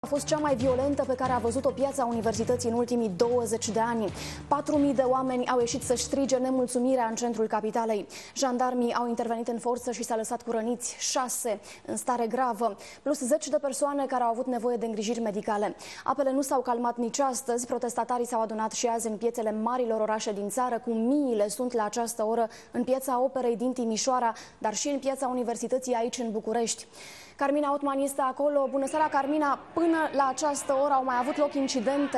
A fost cea mai violentă pe care a văzut-o piața universității în ultimii 20 de ani. 4.000 de oameni au ieșit să-și strige nemulțumirea în centrul capitalei. Jandarmii au intervenit în forță și s-a lăsat cu răniți, 6 în stare gravă, plus 10 de persoane care au avut nevoie de îngrijiri medicale. Apele nu s-au calmat nici astăzi. Protestatarii s-au adunat și azi în piețele marilor orașe din țară, cu miile sunt la această oră în Piața Operei din Timișoara, dar și în Piața Universității aici în București. Carmina Otman este acolo. Bună seara, Carmina! Până la această oră au mai avut loc incidente?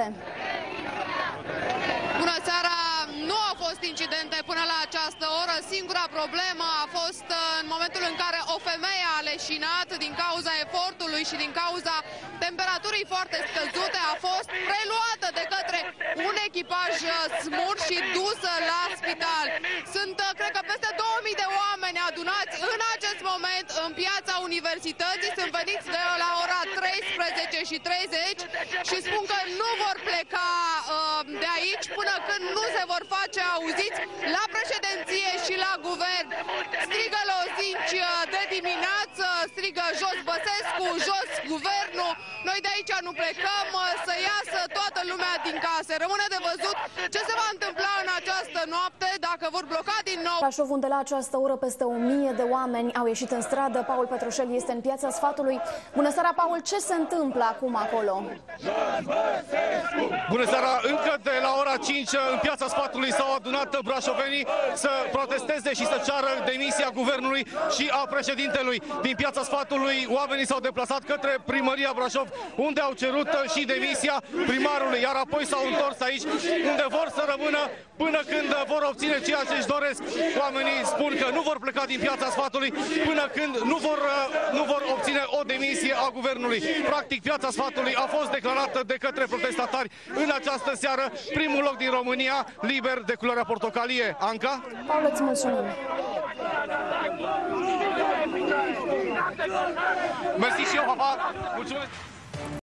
Bună seara! Nu au fost incidente până la această oră. Singura problemă a fost în momentul în care o femeie a leșinat din cauza efortului și din cauza temperaturii foarte scăzute. A fost preluată de către un echipaj SMUR și dusă la spital. Sunt, cred că, peste 2000 de oameni adunați în acest moment în Piața Universității. Sunt veniți de la ora 13:30 și spun că nu vor pleca de aici până când nu se vor face auziți la președinție și la guvern. Strigă lozinci de dimineață, strigă jos Băsescu, jos guvernul. Noi de aici nu plecăm, să iasă toată lumea din case. Rămâne de văzut ce se va întâmpla în această noapte, dacă vor bloca din nou. Brașov, unde la această oră peste 1000 de oameni au ieșit în stradă. Paul Petroșel este în Piața Sfatului. Bună seara, Paul! Ce se întâmplă acum acolo? Bună seara! Încă de la ora 5 în Piața Sfatului s-au adunat brașovenii să protesteze și să ceară demisia guvernului și a președintelui. Din Piața Sfatului oamenii s-au deplasat către Primăria Brașov, unde au cerut și demisia primarului, iar apoi s-au întors aici, unde vor să rămână până când vor obține ceea ce își doresc. Oamenii spun că nu vor pleca din Piața Sfatului până când nu vor obține o demisie a guvernului. Practic, Piața Sfatului a fost declarată de către protestatari în această seară primul loc din România liber de culoarea portocalie. Anca? Paul, îți mulțumim! Mersi și eu, papa! Mulțumesc!